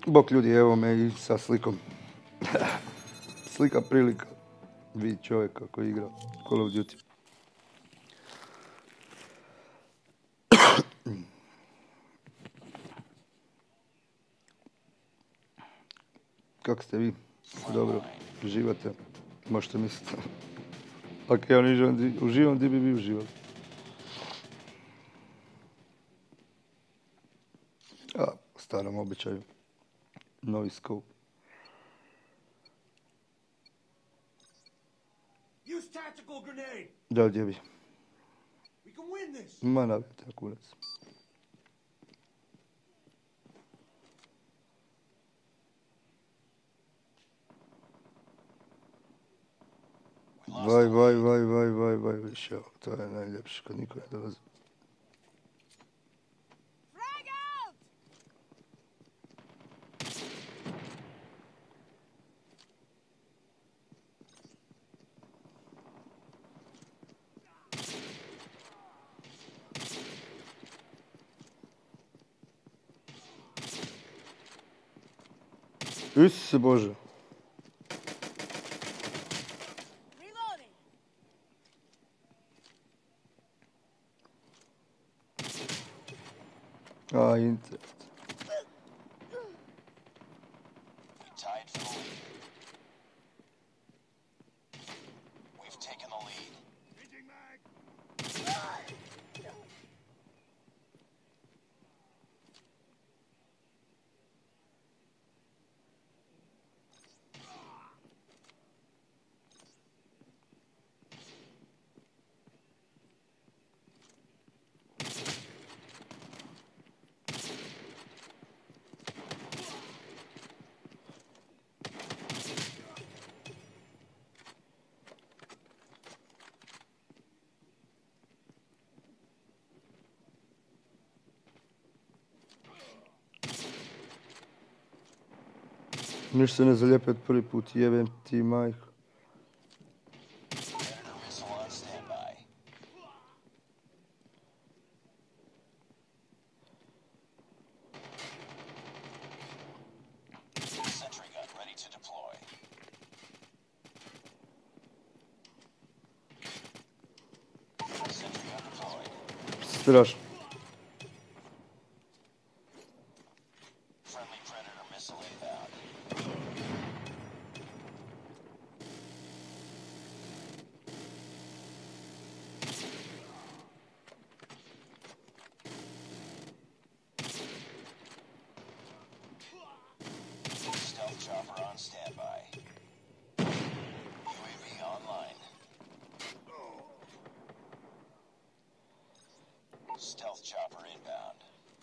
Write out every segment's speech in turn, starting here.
Bok ljudi, evo me i sa slikom. Slika prilika. Vidi čovjeka koji igra Call of Duty. Kako ste vi? Dobro, uživate? Možete misliti. Ako ja uživam, di bi vi uživali? Po starom običaju. Novi scope. Da, gdje bi? Ma navijete, kurac. Vaj, više, to je najljepše kad niko ne dolazi. Isuse Bože. Internet. Ništa se ne zalijepi od prvi put, jebem ti majko. Strašno. Stealth chopper inbound.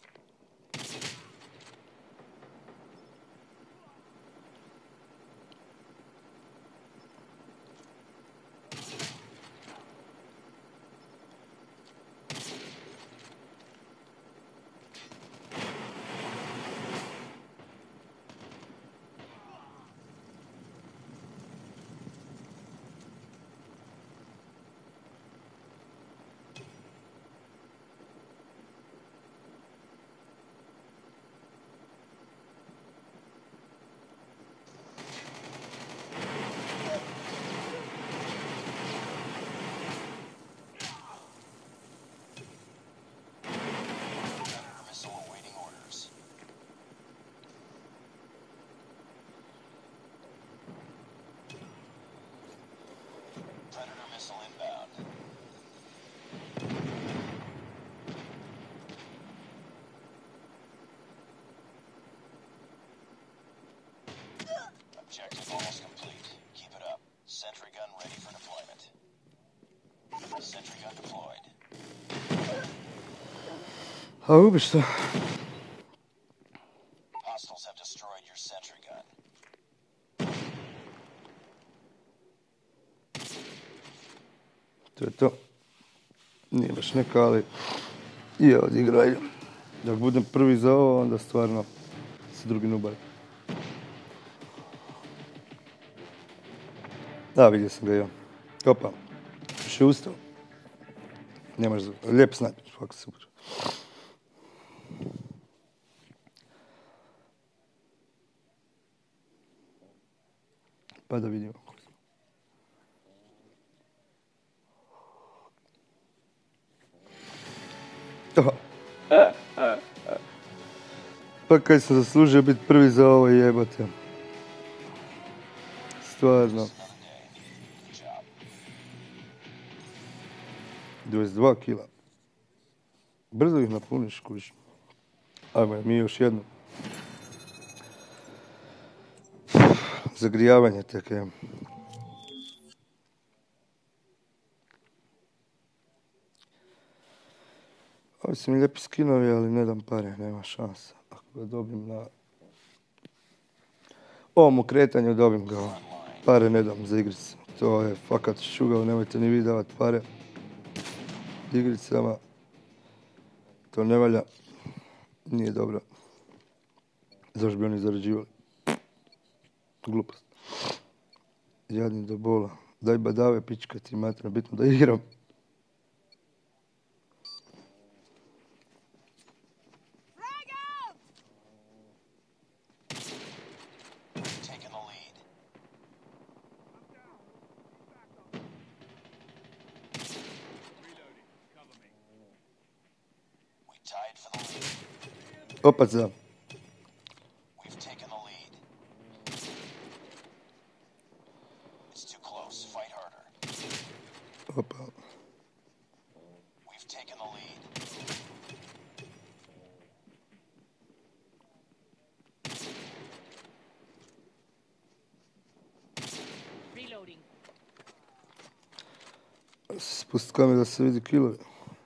Objective almost complete. Keep it up. Sentry gun ready for deployment. Sentry gun deployed. A ubiš se. Hostiles have destroyed your sentry gun. To je to. Nije baš neka, ali je odigraj. Dok budem prvi za ovo, onda stvarno se drugi nubaju. Da, vidio sam ga ja. Opa, još je ustao. Nemaš za... Lijep snajper, svaki super. Pa da vidimo. Pa kaj sam zaslužio biti prvi za ovo, jebote. Stvarno. 22 kila. Brzo ih napuniš, kužiš. Ajmo, mi još jednu. Zagrijavanje tek je. Ovi su mi lijepi skinovi, ali ne dam pare, nema šansa. Ako ga dobim na ovom okretanju, dobim ga. Pare ne dam za igrice. To je fakat šugao, nemojte ni vi davat pare igricama. To ne valja. Nije dobro. Zašto bi oni zarađivali? Glupost. Jadni do bola. Daj badave pička ti matra, bitno da igram. Opet za. Opa. Spust kamer da se vidi kilovi.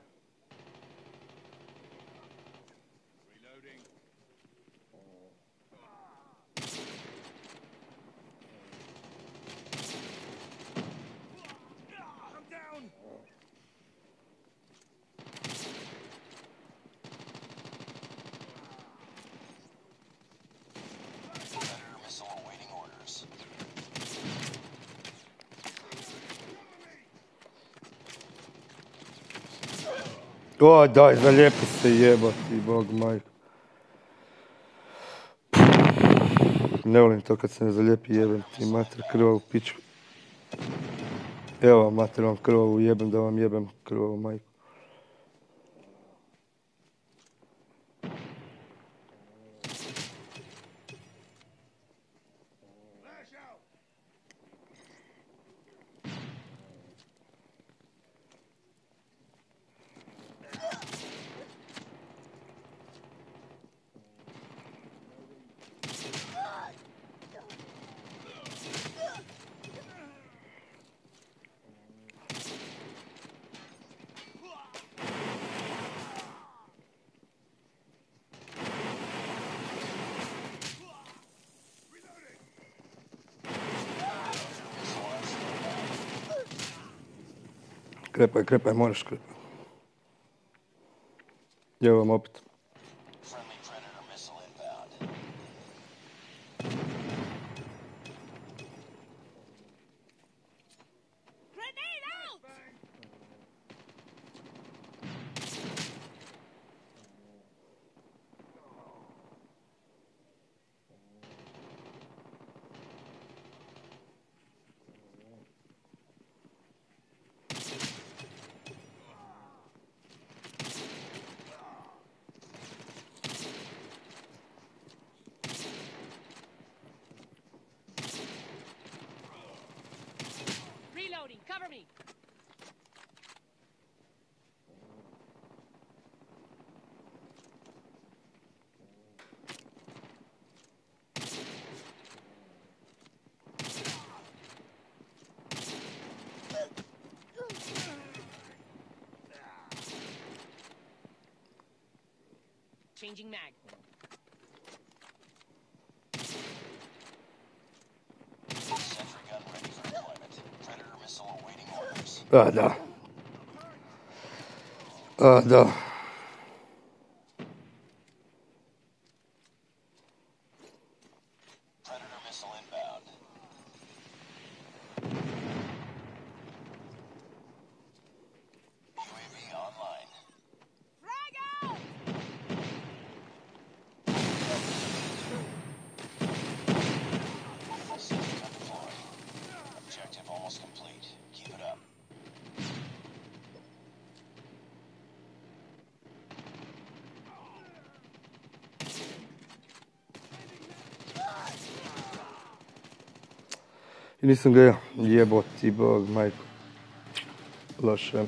O, daj, zalijepi se jebati, bog majko. Ne volim to kad se ne zalijepi, jebem ti mater krvavu pičku. Evo mater vam krvavu jebem da vam jebem krvavu majku. Krepaj, moraš krepaj. Evo vam opet. Cover me! Changing mag. A, da. A, da. I nisam ga ja jeboti bog, majko. Loše.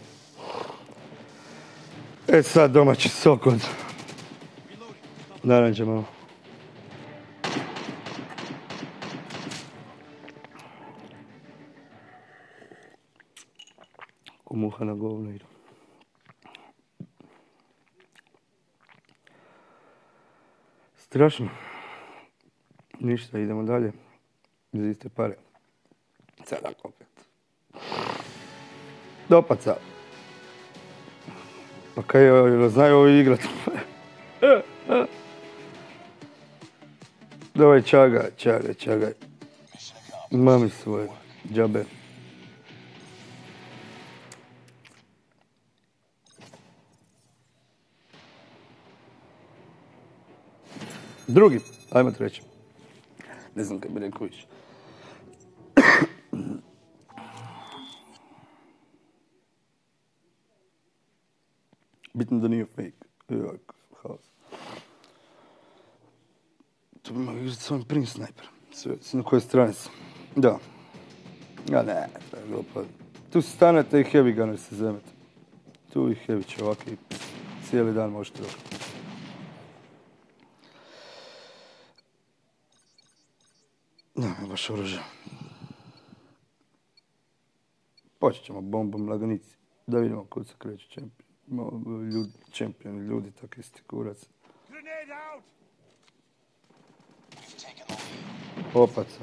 E sad domaći sok od naranđa malo. Ko muha na govno idu. Strašno. Ništa, idemo dalje. Iz iste pare. Sada opet. Dopaca. Pa kaj znaju ovo igrat. Давай, čagaj. Mami svoje, džabe. Drugi, ajmo treći. Ne znam kaj bi rekao više. Bitno da nije fake. Haos. To bi mogli igrati s ovim prim snajper. Sve, na kojoj strani sam. Da. A ne, to je glupo. Tu stanete i heavy gunner se zemete. Tu i heavy će ovakvi. Cijeli dan možete dok. Ne, baš oružje. Počet ćemo bombom lagunici. Da vidimo kud se kreću čempioni, ljudi, tak isti kurac. Opaca.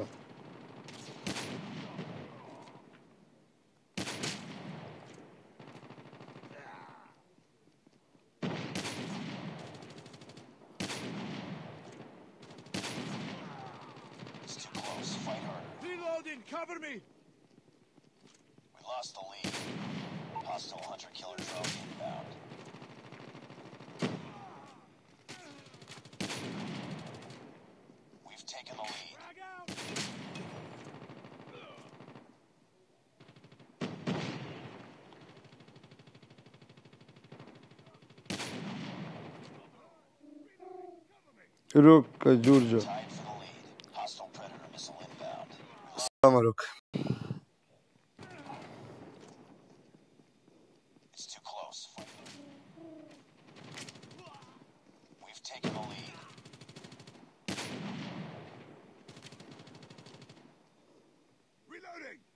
Cover me! We lost the lead. Hostile hunter-killer drone inbound. We've taken the lead. Ruka, Đurđo. Tied for the lead. Hostile predator missile inbound. Samo ruka. It's too close. We've taken the lead. Reloading!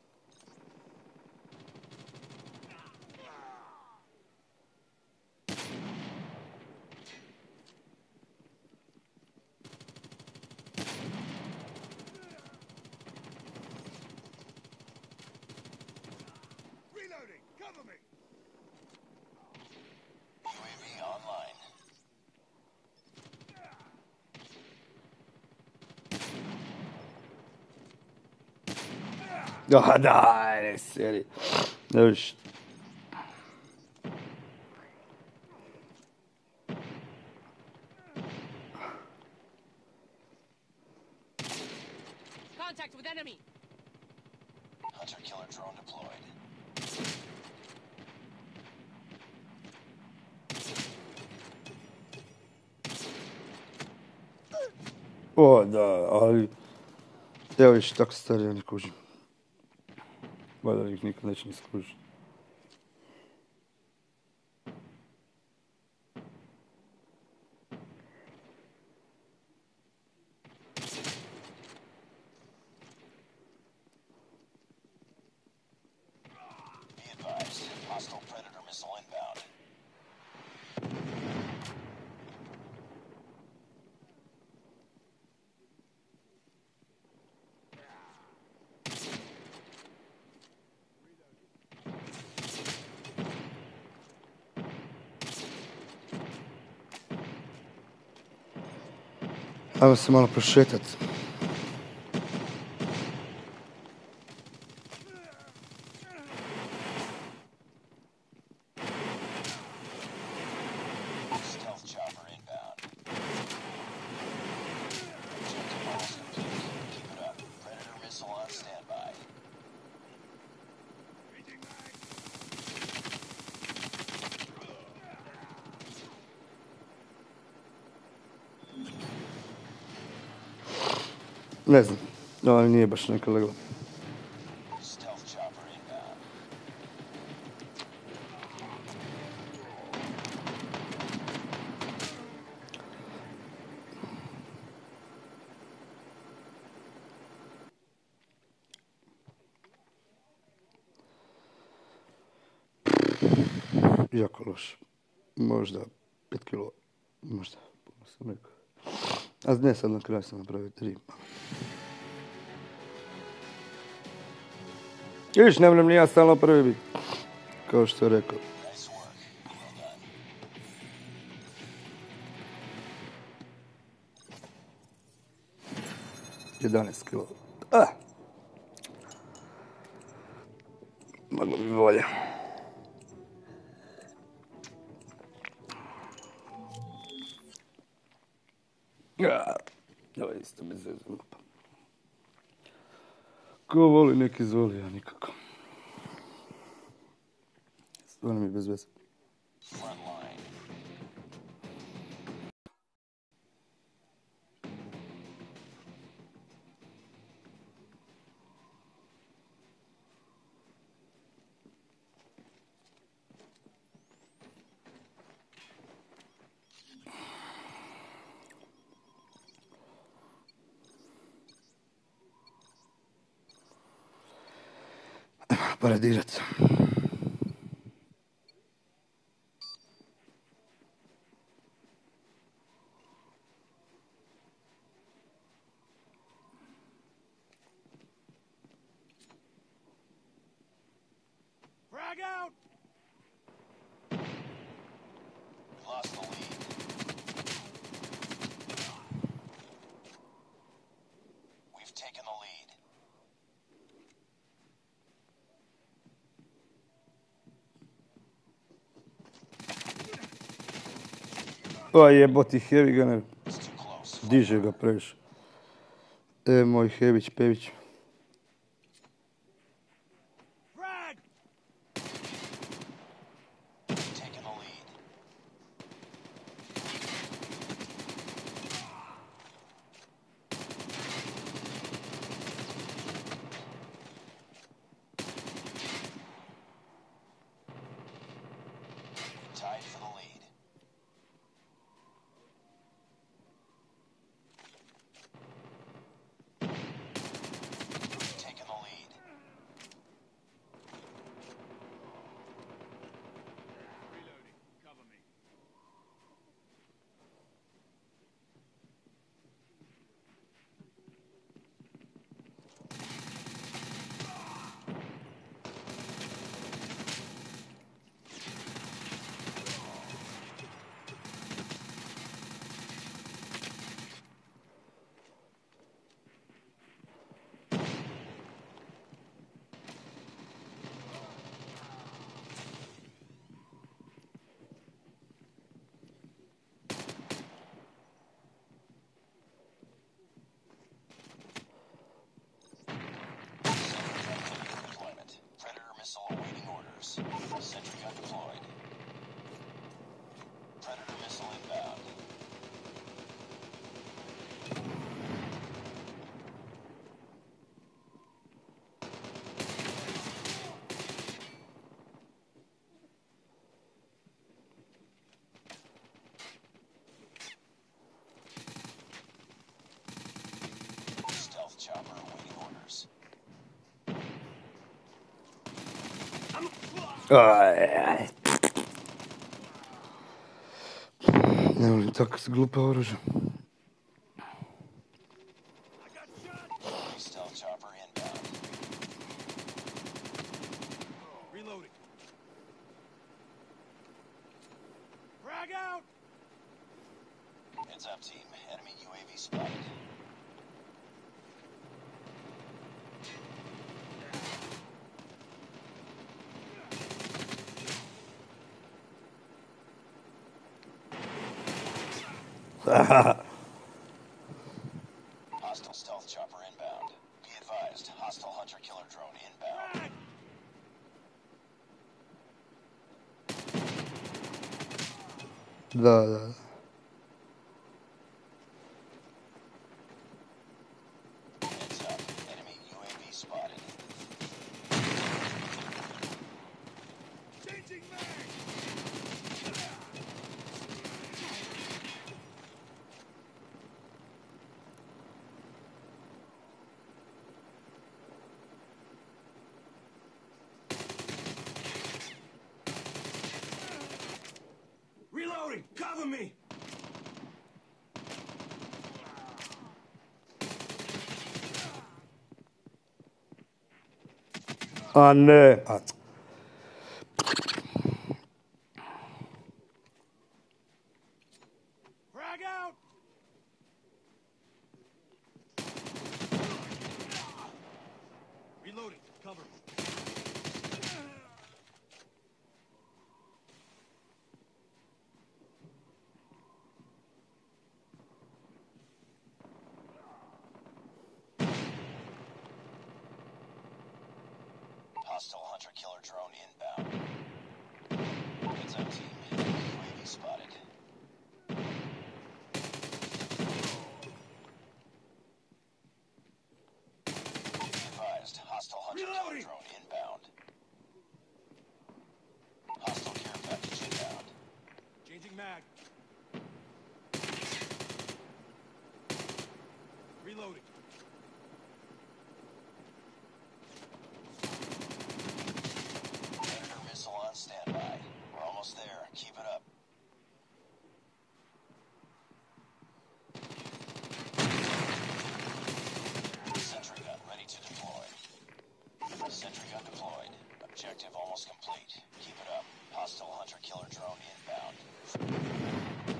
Reloading! Cover me! UAV online. Ah, daj, ne seri. Ne viš. Contact with enemy. Hunter-killer drone deployed. O, da, ali... Evo viš, tako stari, ja ne kužim. Valjda ih nikad neće ni skužiti. Be advised. Hostile predator missile inbound. Ajmo se malo prošetat. Stealth chopper inbound. Objective almost complete. Keep it up. Predator missile on standby. Ne znam, ovo nije baš neka legla. jako loš. Možda 5 kilo, možda, puno sam rekao. A ne, sad na kraju sam napravio 3. Vidiš, ne moram ni ja stalno prvi biti, kao što je rekao. Nice work. Well done. 11 kilo. Moglo bi bolje. Ovo je isto bez veze. Ko voli, nek izvoli, ja nikako. Stvarno mi je bez veze. Front line. Paradirat. Frag out! We lost the lead. We've taken the lead. O jeboti, heavy gunner. It's too close. Diže ga previše. Moj hević, pević. Frag! We've taken the lead. Tied for the lead. We've taken the lead. Reloading. Cover me. Deployment. Predator missile awaiting orders. Sentry gun deployed. Predator missile inbound. Stealth chopper awaiting orders. Aj. Ne volim tako glupa oružja. Stealth chopper inbound. Reloading. Frag out! Heads up, team. Enemy UAV spotted. Hostile stealth chopper inbound. Be advised, hostile hunter-killer drone inbound. Da. Heads up, enemy UAV spotted. Changing mag! Cover me! A ne. Frag out! Reloading. Cover me. Hostile hunter-killer drone inbound. Heads up, team. UAV spotted. Be advised, hostile hunter-killer drone inbound. Hostile care package inbound. Changing mag. Reloading. Predator missile on standby. We're almost there. Keep it up. Sentry gun ready to deploy. Sentry gun deployed. Objective almost complete. Keep it up. Hostile hunter-killer drone inbound.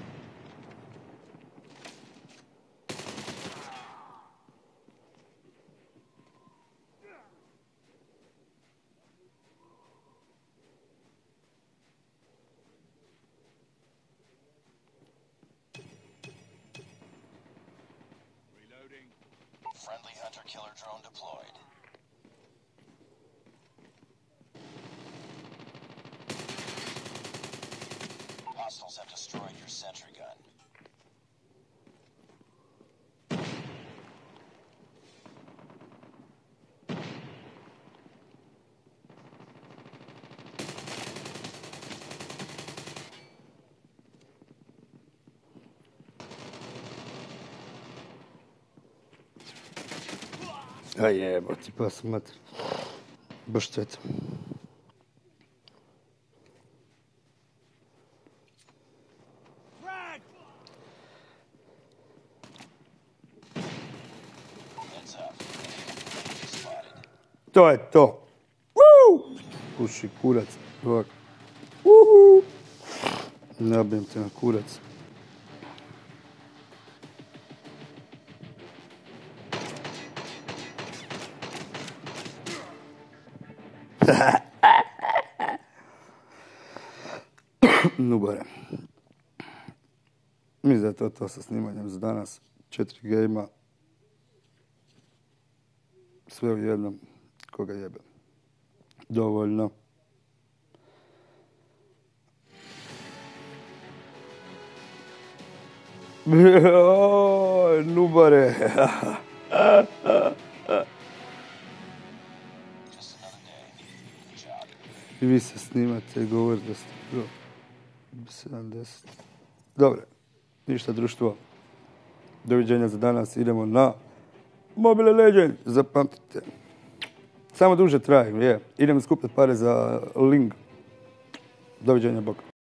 Reloading. Friendly hunter-killer drone deployed. Hostiles have destroyed your sentry gun. A jebati, pas mater. Baš cveta. Frag! Heads up. Enemy spotted. To je to. Woo! Puši kurac. Ovak. Uhu. Nabijem te na kurac. Nubare. Mislim da je to sa snimanjem za danas. 4 gejma. Sve u jednom. Koga jebe. Dovoljno. Oj, nubare. Just another day. Good job. I vi se snimate i govorite da ste pro 70. Dobre, ništa društvo. Doviđenja za danas. Idemo na Mobile Legends. Zapamtite. Samo duže traje, je. Idemo skupiti pare za Ling. Doviđenja, bok.